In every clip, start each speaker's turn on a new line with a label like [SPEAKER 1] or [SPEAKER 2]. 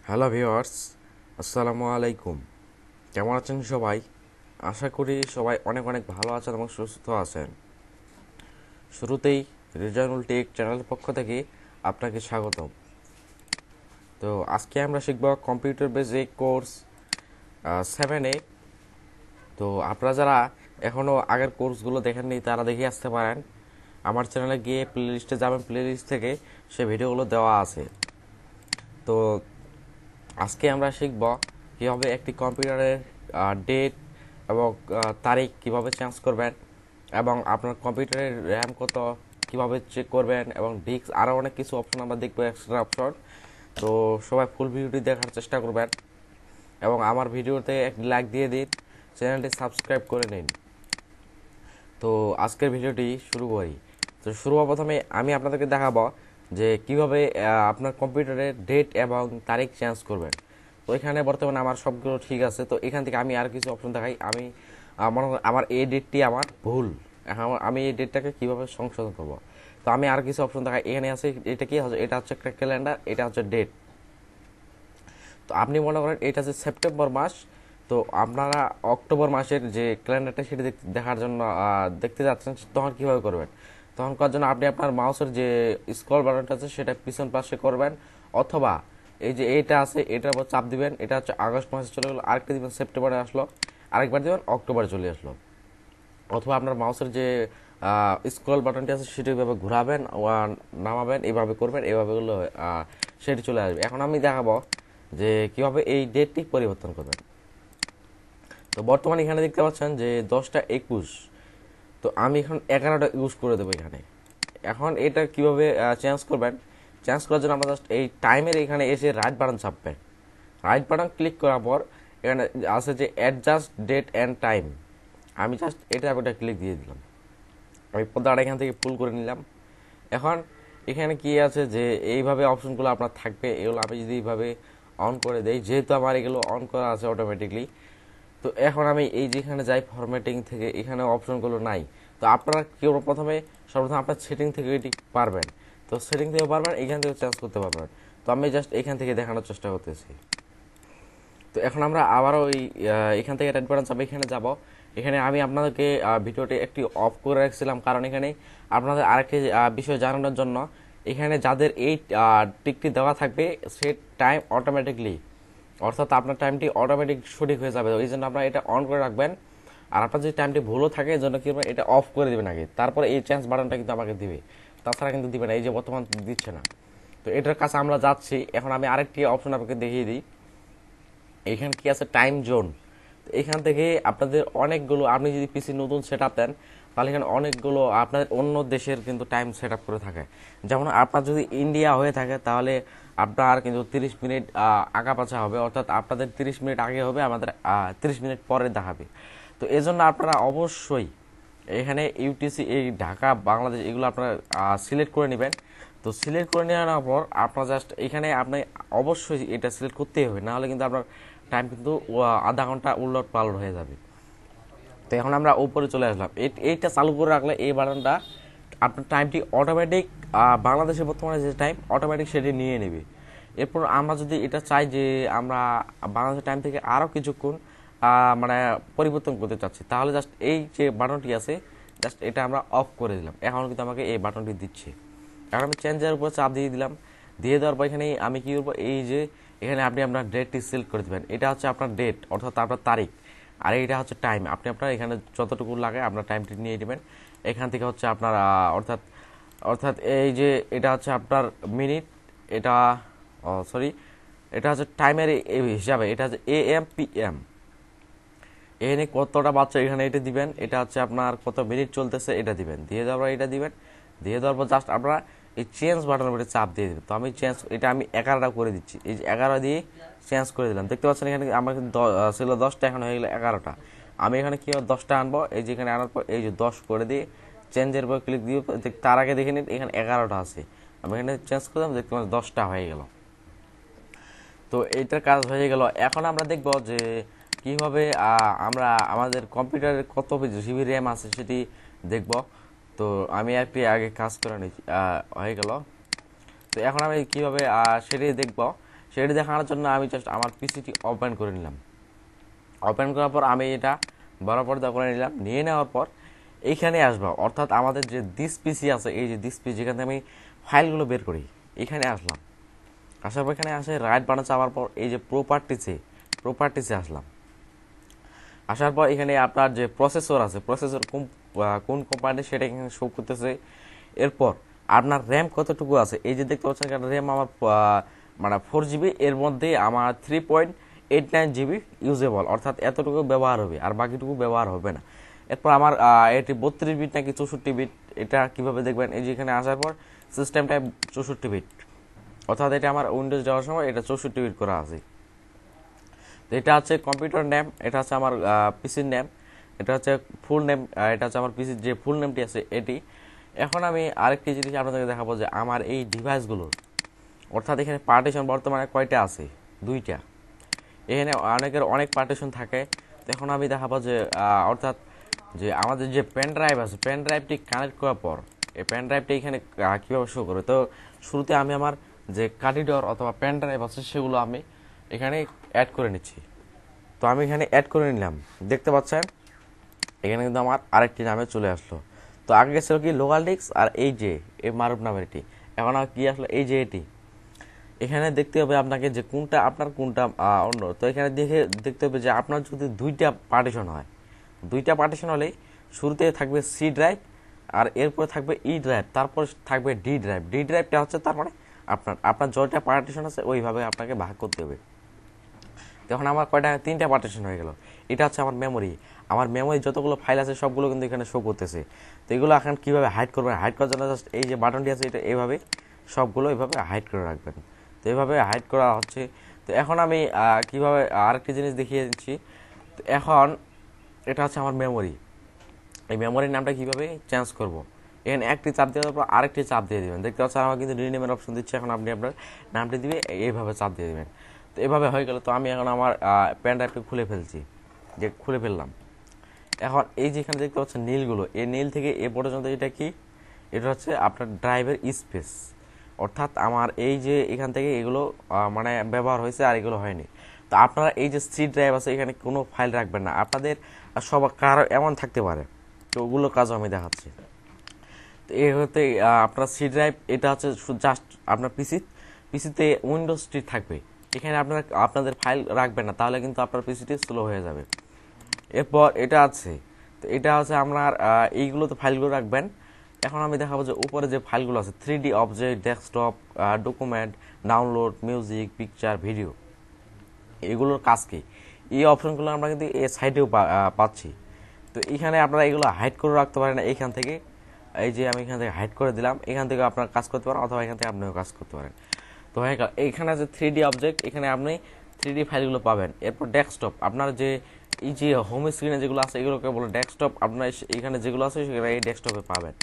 [SPEAKER 1] Hello viewers, আসসালামু আলাইকুম। কেমন আছেন সবাই? আশা করি সবাই অনেক অনেক ভালো আছেন এবং সুস্থ আছেন। শুরুতেই রেজানুল টেক চ্যানেলের পক্ষ থেকে আপনাকে স্বাগতম। তো আজকে আমরা শিখব কম্পিউটার বেসিক কোর্স 7-এ। তো আপনারা যারা এখনও আগের কোর্সগুলো দেখেননি তারা দেখে আসতে পারেন। আমার চ্যানেলে গিয়ে প্লে লিস্টে যাবেন, প্লে লিস্ট থেকে সে ভিডিওগুলো দেওয়া আছে। তো আজকে আমরা শিখব কীভাবে একটি কম্পিউটারের ডেট এবং তারিখ কিভাবে চেঞ্জ করবেন, এবং আপনার কম্পিউটারের র্যাম কত কিভাবে চেক করবেন, এবং ডিস্ক আরও অনেক কিছু অপশন আমরা দেখবো, এক্সট্রা অপশন। তো সবাই ফুল ভিডিওটি দেখার চেষ্টা করবেন এবং আমার ভিডিওতে একটি লাইক দিয়ে দিন, চ্যানেলটি সাবস্ক্রাইব করে নিন। তো আজকের ভিডিওটি শুরু করি। তো প্রথমে আমি আপনাদেরকে দেখাবো যে কিভাবে আপনার কম্পিউটারের ডেট এবং তারিখ চেঞ্জ করবেন। তো এখানে বর্তমানে আমার সবগুলো ঠিক আছে। তো এখান থেকে আমি আর কিছু অপশন দেখাই। আমি আমার এই ডেটটি আমার ভুল, এখন আমি এই ডেটটাকে কিভাবে সংশোধন করব। তো আমি আর কিছু অপশন দেখাই। এখানে আছে, এটা কি হচ্ছে, এটা হচ্ছে একটা ক্যালেন্ডার, এটা হচ্ছে ডেট। তো আপনি মনে করেন এটা হচ্ছে সেপ্টেম্বর মাস, তো আপনারা অক্টোবর মাসের যে ক্যালেন্ডারটা সেটা দেখার জন্য দেখতে যাচ্ছেন, তখন কীভাবে করবেন? তখন করার জন্য আপনি আপনার মাউসের যে স্ক্রল বাটনটা আছে সেটা পিছন পাশে করবেন, অথবা এই যে এইটা আছে এটার উপর চাপ দিবেন। এটা হচ্ছে আগস্ট মাসে চলে গেলো, আরেকটা দিবেন সেপ্টেম্বরে আসলো, আরেকবার দিবেন অক্টোবরে চলে আসলো। অথবা আপনার মাউসের যে স্ক্রল বাটনটি আছে সেটি এভাবে ঘোরাবেন, নামাবেন, এইভাবে করবেন, এইভাবেগুলো সেটি চলে আসবে। এখন আমি দেখাবো যে কিভাবে এই ডেটটি পরিবর্তন করবেন। তো বর্তমানে এখানে দেখতে পাচ্ছেন যে 10টা 21, তো আমি এখন 11টা ইউজ করে দেবো এখানে। এখন এটা কিভাবে চেঞ্জ করবেন? চেঞ্জ করার জন্য আমরা জাস্ট এই টাইমের এখানে এসে রাইট বাটন চাপবেন। রাইট বাটন ক্লিক করার পর এখানে আছে যে অ্যাডজাস্ট ডেট অ্যান্ড টাইম, আমি জাস্ট এটা ক্লিক দিয়ে দিলাম। আমি পর্দাটা এখান থেকে পুল করে নিলাম। এখন এখানে কি আছে যে এইভাবে অপশনগুলো আপনার থাকবে, এগুলো আমি যদি এইভাবে অন করে দেই, যেহেতু আমার এগুলো অন করা আছে অটোমেটিকলি। তো এখন আমি এই যেখানে যাই ফরম্যাটিং থেকে, এখানে অপশনগুলো নাই। তো আপনারা কেউ সর্বপ্রথম আপনার সেটিং থেকে এটি পারবেন। তো সেটিং থেকে পারবেন, এখান থেকে চেঞ্জ করতে পারবেন। তো আমি জাস্ট এখান থেকে দেখানোর চেষ্টা করতেছি। তো এখন আমরা আবারও এখান থেকে রাইট বাটন চাপে এখানে যাব। এখানে আমি আপনাদেরকে ভিডিওটি একটি অফ করে রাখছিলাম, কারণ এখানে আপনাদের আরেকটি বিষয় জানানোর জন্য, এখানে যাদের এই টিকটি দেওয়া থাকবে সে টাইম অটোমেটিকলি, অর্থাৎ আপনার টাইমটি অটোমেটিক সঠিক হয়ে যাবে। এই জন্য আপনারা এটা অন করে রাখবেন। আর আপনার যদি টাইমটি ভুলও থাকে, এই জন্য কি করবেন, এটা অফ করে দেবেন আগে, তারপরে এই চেঞ্জ বাটনটা কিন্তু আমাকে দিবে, তাছাড়া কিন্তু দিবে না। এই যে বর্তমান দিচ্ছে না। তো এটার কাছে আমরা যাচ্ছি। এখন আমি আরেকটি অপশন আপনাকে দেখিয়ে দিই। এখানে কি আছে, টাইম জোন। এখান থেকে আপনাদের অনেকগুলো, আপনি যদি পিসি নতুন সেট আপ দেন তাহলে এখানে অনেকগুলো আপনার অন্য দেশের কিন্তু টাইম সেট আপ করে থাকে। যেমন আপনার যদি ইন্ডিয়া হয়ে থাকে তাহলে আপনার কিন্তু 30 মিনিট আগা পাছা হবে, অর্থাৎ আপনাদের 30 মিনিট আগে হবে, আমাদের 30 মিনিট পরে দেখাবে। তো এই জন্য আপনারা অবশ্যই এখানে ইউটিসি, এই ঢাকা, বাংলাদেশ, এগুলো আপনারা সিলেক্ট করে নেবেন। তো সিলেক্ট করে নেওয়ার পর আপনার জাস্ট এখানে আপনি অবশ্যই এটা সিলেক্ট করতেই হবে, নাহলে কিন্তু আপনার টাইম কিন্তু আধা ঘন্টা উলট পালট হয়ে যাবে। তো এখন আমরা উপরে চলে আসলাম। এইটা চালু করে রাখলে এই বাটনটা আপনার টাইমটি অটোমেটিক, বাংলাদেশের বর্তমানে যে টাইম অটোমেটিক সেটি নিয়ে নেবে। এরপর আমরা যদি এটা চাই যে আমরা বাংলাদেশের টাইম থেকে আরও কিছুক্ষণ মানে পরিবর্তন করতে চাচ্ছি, তাহলে জাস্ট এই যে বাটনটি আছে জাস্ট এটা আমরা অফ করে দিলাম। এখন কিন্তু আমাকে এই বাটনটি দিচ্ছে। এখন আমি চেঞ্জের উপর চাপ দিয়ে দিলাম। দিয়ে দেওয়ার পর এখানে আমি কী করবো, এই যে এখানে আপনি আপনার ডেটটি সিলেক্ট করে দেবেন। এটা হচ্ছে আপনার ডেট, অর্থাৎ আপনার তারিখ, আর এইটা হচ্ছে টাইম। আপনি আপনার এখানে যতটুকু লাগে আপনার টাইমটি নিয়ে নেবেন। এখান থেকে হচ্ছে আপনার অর্থাৎ অর্থাৎ এই যে এটা হচ্ছে আপনার মিনিট, এটা সরি, এটা হচ্ছে টাইমের হিসাবে, এটা হচ্ছে AM PM। এখানে কতটা বাচ্চা এখানে এটা দিবেন, এটা হচ্ছে আপনার কত মিনিট চলতেছে এটা দিবেন। দিয়ে দেওয়ার পর এটা দিবেন। দিয়ে দেওয়ার পর জাস্ট আপনারা এই চেঞ্জ বাটনের উপরে চাপ দিয়ে দেবেন। তো আমি এটা আমি 11টা করে দিচ্ছি। এই যে 11 দিয়ে চেঞ্জ করে দিলাম। দেখতে পাচ্ছেন এখানে আমার ছিল 10টা, এখন হয়ে গেলো 11টা। আমি এখানে কি 10টা আনবো, এই যে এখানে আনার পর এই যে 10 করে দিয়ে চেঞ্জের উপর ক্লিক দিয়ে, তার আগে দেখে নিন এখানে 11টা আছে। আমি এখানে চেঞ্জ করলাম, দেখতে পাচ্ছি 10টা হয়ে গেল। তো এইটার কাজ হয়ে গেল। এখন আমরা দেখব যে কিভাবে আমরা আমাদের কম্পিউটারের কত জিবি র্যাম আছে সেটি দেখব। তো আমি একটি আগে কাজ করে নিচ্ছি, হয়ে গেল। তো এখন আমি কিভাবে সেটি দেখব। সেটি দেখানোর জন্য আমি জাস্ট আমার পিসিটি ওপেন করে নিলাম। ওপেন করার পর আমি এটা বড় পর্দা করে নিলাম। নিয়ে নেওয়ার পর এইখানে আসবো, অর্থাৎ আমাদের যে দিস পিসি আছে, এই যে দিস পিসি যেখান থেকে আমি ফাইলগুলো বের করি, এখানে আসলাম। আসার পর এখানে আসে রাইট বাটন চাপার পর এই যে প্রপার্টিসে আসলাম। আসার পর এখানে আপনার যে প্রসেসর আছে, প্রসেসর কোন কোম্পানির সেটা এখানে শো করতেছে। এরপর আপনার র্যাম কতটুকু আছে, এই যে দেখতে পাচ্ছেন র্যাম আমার মানে 4 GB, এর মধ্যে আমার 3.89 GB ইউজেবল, অর্থাৎ এতটুকু ব্যবহার হবে আর বাকিটুকু ব্যবহার হবে না। এরপর আমার এটি 32 বিট নাকি 64 বিট, এটা কিভাবে দেখবেন, এই যে এখানে আসার পর সিস্টেম টাইপ 64 বিট, অর্থাৎ এটা আমার উইন্ডোজ যাওয়ার সময় এটা 64 বিট করা আছে। তো এটা হচ্ছে কম্পিউটার নেম, এটা হচ্ছে আমার পিসির নেম, এটা হচ্ছে ফুল নেম, এটা হচ্ছে আমার পিসির যে ফুল নেমটি আছে এটি। এখন আমি আরেকটি জিনিস আপনাদেরকে দেখাবো যে আমার এই ডিভাইসগুলোর, অর্থাৎ এখানে পার্টিশন বর্তমানে কয়টা আছে, 2টা। এখানে অনেকের অনেক পার্টিশন থাকে। তো এখন আমি দেখাবো যে অর্থাৎ যে আমাদের যে পেন ড্রাইভ আছে, পেন ড্রাইভটি কানেক্ট করার পর এই পেন ড্রাইভটি এখানে কীভাবে শো করে। তো শুরুতে আমি আমার যে কার্ডিডর অথবা পেন ড্রাইভ আছে সেগুলো আমি এখানে অ্যাড করে নিচ্ছি। তো আমি এখানে অ্যাড করে নিলাম, দেখতে পাচ্ছেন এখানে কিন্তু আমার আরেকটি নামে চলে আসলো। তো আগে ছিল কি লোকাল ডিস্ক, আর এই যে এই মারুফ নামের এটি, এখন আর কি আসলো এই যে এটি। এখানে দেখতে হবে আপনাকে যে কোনটা আপনার কোনটা অন্য। তো এখানে দেখতে হবে যে আপনার যদি 2টা পার্টিশন হয়, 2টা পার্টিশন হলে শুরুতে থাকবে সি ড্রাইভ, আর এরপরে থাকবে ই ড্রাইভ, তারপর থাকবে ডি ড্রাইভ। ডি ড্রাইভটা হচ্ছে তার মানে আপনার যতটা পার্টিশন আছে ওইভাবে আপনাকে ভাগ করতে হবে। তখন আমার কয়টা 3টা পার্টিশন হয়ে গেল। এটা হচ্ছে আমার মেমোরি। আমার মেমোরি যতগুলো ফাইল আছে সবগুলো কিন্তু এখানে শো করতেছে। তো এগুলো এখন কীভাবে হাইড করবেন, হাইড করার জন্য জাস্ট এই যে বাটনটি আছে এটা এইভাবে সবগুলো এইভাবে হাইড করে রাখবেন। তো এইভাবে হাইড করা হচ্ছে। তো এখন আমি কিভাবে আরেকটি জিনিস দেখিয়ে দিচ্ছি। তো এখন এটা হচ্ছে আমার মেমোরি, এই মেমোরির নামটা কীভাবে চেঞ্জ করব। এখানে একটি চাপ দেওয়ার পর আরেকটি চাপ দিয়ে দেবেন। দেখতে পাচ্ছেন আমার কিন্তু রিনেমের অপশন দিচ্ছে, এখন আপনি আপনার নামটি দিবে এইভাবে চাপ দিয়ে দেবেন। তো এভাবে হয়ে গেল। তো আমি এখন আমার পেন ড্রাইভটি খুলে ফেললাম। এখন এই যে এখানে দেখতে পাচ্ছেন নীলগুলো, এই নীল থেকে এ পর্যন্ত এটা কি, এটা হচ্ছে আপনার ড্রাইভের স্পেস, অর্থাৎ আমার এই যে এখান থেকে এগুলো মানে ব্যবহার হয়েছে আর এগুলো হয়নি। তো আপনারা এই যে সি ড্রাইভ আছে এখানে কোনো ফাইল রাখবেন না, আপনাদের সব কারো এমন থাকতে পারে। তো ওগুলো কাজও আমি দেখাচ্ছি। তো এই হতে আপনার সি ড্রাইভ এটা হচ্ছে জাস্ট আপনার পিসিতে উইন্ডোজটি থাকবে, এখানে আপনাদের ফাইল রাখবেন না, তাহলে কিন্তু আপনার পিসিটি স্লো হয়ে যাবে। এরপর এটা আছে, তো এটা হচ্ছে আপনার এইগুলোতে ফাইলগুলো রাখবেন। এখন আমি দেখাবো যে উপরে যে ফাইলগুলো আছে 3D object, desktop, document, download, music, picture, video, এগুলোর কাজ কি, এই অপশনগুলো আমরা কিন্তু এই সাইডেও পাচ্ছি। তো এখানে আপনারা এগুলো হাইড করে রাখতে পারেন এইখান থেকে। এই যে আমি এখান থেকে হাইড করে দিলাম, এখান থেকে আপনারা কাজ করতে পারেন অথবা এখান থেকে আপনিও কাজ করতে পারেন। তো এইখানে আছে 3D অবজেক্ট, এখানে আপনি 3D ফাইলগুলো পাবেন। এরপর ডেস্কটপ, আপনার যে এই যে হোম স্ক্রিনে যেগুলো আছে এগুলোকে বলে ডেস্কটপ, আপনার এখানে যেগুলো আছে সেগুলো এই ডেস্কটপে পাবেন।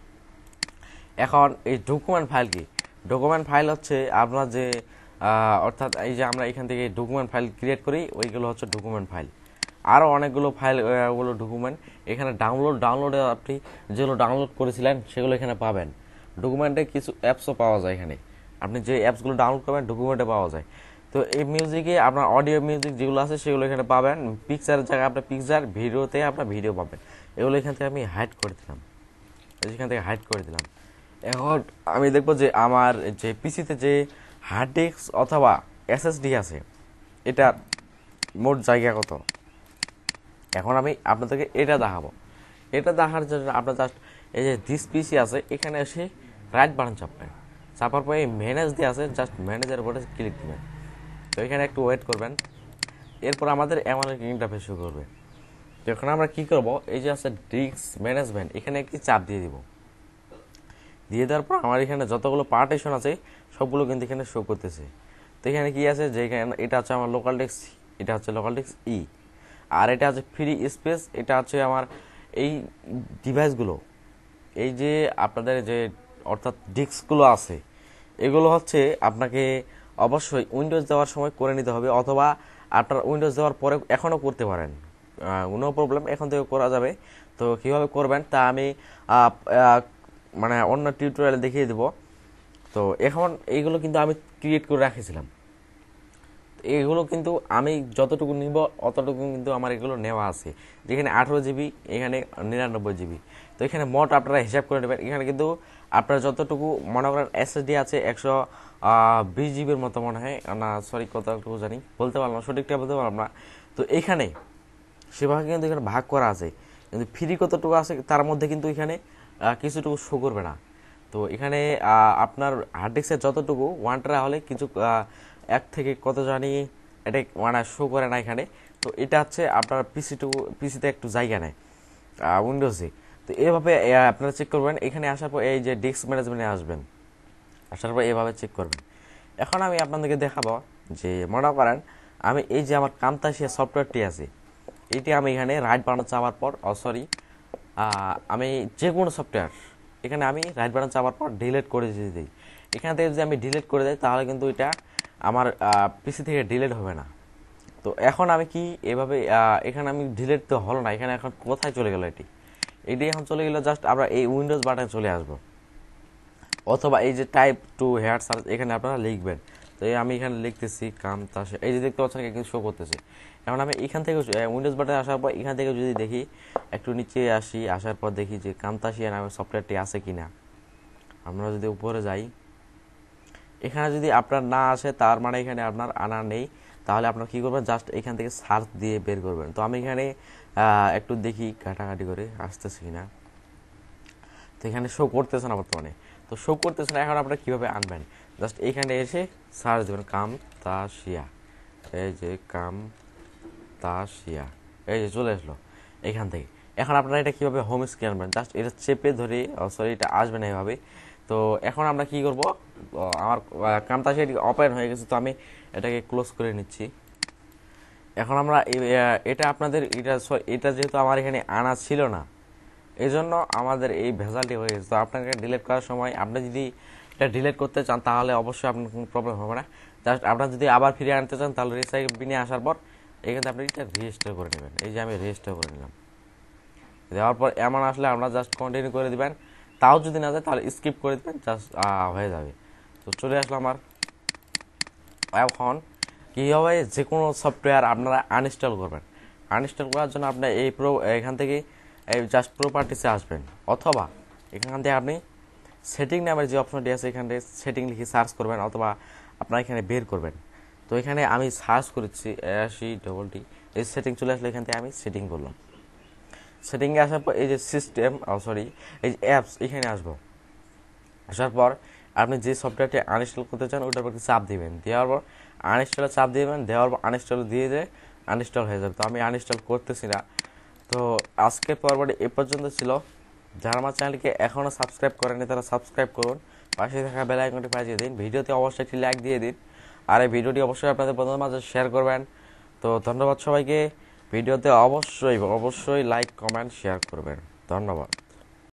[SPEAKER 1] এখন এই ডকুমেন্ট ফাইল কি, ডকুমেন্ট ফাইল হচ্ছে আপনার যে অর্থাৎ এই যে আমরা এখান থেকে ডকুমেন্ট ফাইল ক্রিয়েট করি ওইগুলো হচ্ছে ডকুমেন্ট ফাইল। আরও অনেকগুলো ফাইল ওগুলো ডকুমেন্ট। এখানে ডাউনলোডে আপনি যেগুলো ডাউনলোড করেছিলেন সেগুলো এখানে পাবেন। ডকুমেন্টে কিছু অ্যাপসও পাওয়া যায়, এখানে আপনি যে অ্যাপসগুলো ডাউনলোড করবেন ডকুমেন্টে পাওয়া যায়। তো এই মিউজিকে আপনার অডিও মিউজিক যেগুলো আছে সেগুলো এখানে পাবেন। পিকচারের জায়গায় আপনার পিকচার, ভিডিওতে আপনার ভিডিও পাবেন। এগুলো এখান থেকে আমি হাইড করে দিলাম, এখান থেকে হাইড করে দিলাম। এখন আমি দেখবো যে আমার যে পিসিতে যে হার্ড ডিস্ক অথবা এসএসডি আছে এটার মোট জায়গা কত। এখন আমি আপনাদেরকে এটা দেখাবো। এটা দেখার জন্য আপনার জাস্ট এই যে দিস পিসি আছে এখানে এসে রাইট বাটন চাপবেন, চাপার পরে ম্যানেজ দিয়ে আছে জাস্ট ম্যানেজের উপরে ক্লিক দেবেন। তো এখানে একটু ওয়েট করবেন। এরপর আমাদের এমন একটা ইন্টারফেস শুরু করবে। তো এখন আমরা কী করবো, এই যে আছে ডিস্ক ম্যানেজমেন্ট, এখানে একটি চাপ দিয়ে দিব। দিয়ে দেওয়ার পর আমার এখানে যতগুলো পার্টিশন আছে সবগুলো কিন্তু এখানে শো করতেছে। তো এখানে কি আছে যে এখানে এটা হচ্ছে আমার লোকাল ডিস্ক, এটা হচ্ছে লোকাল ডিস্ক ই, আর এটা হচ্ছে ফ্রি স্পেস, এটা হচ্ছে আমার এই ডিভাইসগুলো, এই যে আপনাদের যে অর্থাৎ ডিস্কগুলো আছে এগুলো হচ্ছে আপনাকে অবশ্যই উইন্ডোজ দেওয়ার সময় করে নিতে হবে, অথবা আপনার উইন্ডোজ দেওয়ার পরে এখনও করতে পারেন, কোনো প্রবলেম, এখন থেকে করা যাবে। তো কীভাবে করবেন তা আমি মানে অন্য টিউটোরিয়ালে দেখিয়ে দেব। তো এখন এইগুলো কিন্তু আমি ক্রিয়েট করে রাখেছিলাম, এগুলো কিন্তু আমি যতটুকু নিব অতটুকু কিন্তু আমার এগুলো নেওয়া আছে, যেখানে 18 জিবি, এখানে 99 জিবি। তো এখানে মোট আপনারা হিসাব করে নেবেন। এখানে কিন্তু আপনার যতটুকু মনে করেন এসএসডি আছে 120 জিবির মতো মনে হয় না, সরি কতটুকু জানি বলতে পারলাম না, সঠিকটা বলতে পারলাম না। তো এখানে সেভাবে কিন্তু এখানে ভাগ করা আছে, কিন্তু ফ্রি কতটুকু আছে তার মধ্যে কিন্তু এখানে কিছুটুকু শো করবে না। তো এখানে আপনার হার্ড ডিস্কের যতটুকু 1 টেরা হলে কিছু 1 থেকে কত জানি এটা মানে শো করে না এখানে। তো এটা হচ্ছে আপনার পিসিতে একটু জায়গা নেয় উইন্ডোজে। তো এইভাবে আপনারা চেক করবেন। এখানে আসার পর এই যে ডিস্ক ম্যানেজমেন্টে আসবেন, আসার পর এইভাবে চেক করবেন। এখন আমি আপনাদেরকে দেখাবো যে মনে করেন আমি এই যে আমার কামতাসিয়া সফটওয়্যারটি আছে, এটি আমি এখানে রাইট বাটন চাপার পর আমি যে কোনো সফটওয়্যার এখানে আমি রাইট বাটন চাপার পর ডিলিট করে দিয়ে দিই। এখান থেকে যদি আমি ডিলিট করে দিই তাহলে কিন্তু এটা আমার পিসি থেকে ডিলিট হবে না। তো এখন আমি কি এভাবে এখানে আমি ডিলিট তো হলো না, এখানে এখন কোথায় চলে গেল এটি এখন চলে গেল জাস্ট আমরা এই উইন্ডোজ বাটনে চলে আসবো, অথবা এই যে টাইপ টু হেয়ার সার্চ এখানে আপনারা লিখবেন। তো আমি এখানে লিখতেছি কামতাসিয়া, এই যে দেখতে পাচ্ছেন কিন্তু শো করতেছে। এখন আমি এখান থেকে উইন্ডোজ বাটনে আসার পর এখান থেকে যদি দেখি একটু নিচে আসি, আসার পর দেখি যে কামতাসিয়া নামের সফটওয়্যারটি আছে কিনা। আমরা যদি উপরে যাই, এখানে যদি আপনার না আসে তার মানে এখানে আপনার আনা নেই। তাহলে আপনার কি করবেন, জাস্ট এখান থেকে সার্চ দিয়ে বের করবেন। তো আমি এখানে একটু দেখি ঘাটাঘাটি করে আসতেছি কিনা। তো এখানে শো করতেছে না বর্তমানে, তো শো করতেছে না। এখন আপনারা কীভাবে আনবেন, জাস্ট এখানে এসে সার্চ দেবেন কামতাসিয়া, এই যে কামতাসিয়া, এই যে চলে আসলো এখান থেকে। এখন আপনারা এটা কীভাবে হোম স্ক্রিন আনবেন, জাস্ট এটা চেপে ধরে, সরি এটা আসবে না এভাবে। তো এখন আমরা কি করব, আমার কামতাসিয়াটি ওপেন হয়ে গেছে, তো আমি এটাকে ক্লোজ করে নিচ্ছি। এখন আমরা এটা আপনাদের এটা যেহেতু আমার এখানে আনা ছিল না, এই জন্য আমাদের এই ভেজালটি হয়ে গেছে। তো আপনাকে ডিলিট করার সময় আপনি যদি এটা ডিলিট করতে চান তাহলে অবশ্যই আপনার কোনো প্রবলেম হবে না। জাস্ট আপনার যদি আবার ফিরে আনতে চান তাহলে রিসাইকেল বিনে আসার পর এখানে আপনি এটা রেজিস্টার করে নেবেন। এই যে আমি রেজিস্টার করে নিলাম, দেওয়ার পর এমন আসলে আমরা জাস্ট কন্টিনিউ করে দিবেন। তাও যদি না যায় তাহলে স্কিপ করে দিবেন, জাস্ট হয়ে যাবে। তো চলে আসলো আমার। এখন কী হবে, যে কোনো সফটওয়্যার আপনারা আনইনস্টল করবেন। আনইনস্টল করার জন্য আপনার এখান থেকে এই জাস্ট প্রপার্টিসে আসবেন, অথবা এখান থেকে আপনি সেটিং নামের যে অপশনটি আছে এখান থেকে সেটিং লিখে সার্চ করবেন, অথবা আপনার এখানে বের করবেন। তো এখানে আমি সার্চ করেছি 80 এই সেটিং চলে আসলে এখান থেকে আমি সেটিং করলাম। সেটিংয়ে আসার পর এই যে সিস্টেম এই যে অ্যাপস এখানে আসবো। আসার পর আপনি যে সফটওয়্যারটি আনইনস্টল করতে চান ওটার উপর চাপ দিবেন, দেওয়ার পর আনইনস্টলে চাপ দিবেন, দেওয়ার পর আনইনস্টল দিয়ে আনইনস্টল হয়ে যাবে। তো আমি আনইনস্টল করতেছি না। তো আজকের পর্বটি এ পর্যন্ত ছিল। যারা আমার চ্যানেলকে এখনও সাবস্ক্রাইব করেনি তারা সাবস্ক্রাইব করুন, পাশে থাকা বেল আইকনটি বাজিয়ে দিন, ভিডিওতে অবশ্যই একটি লাইক দিয়ে দিন, আর এই ভিডিওটি অবশ্যই আপনাদের বন্ধুদের মাঝে শেয়ার করবেন। তো ধন্যবাদ সবাইকে। ভিডিওতে অবশ্যই লাইক কমেন্ট শেয়ার করবেন। ধন্যবাদ।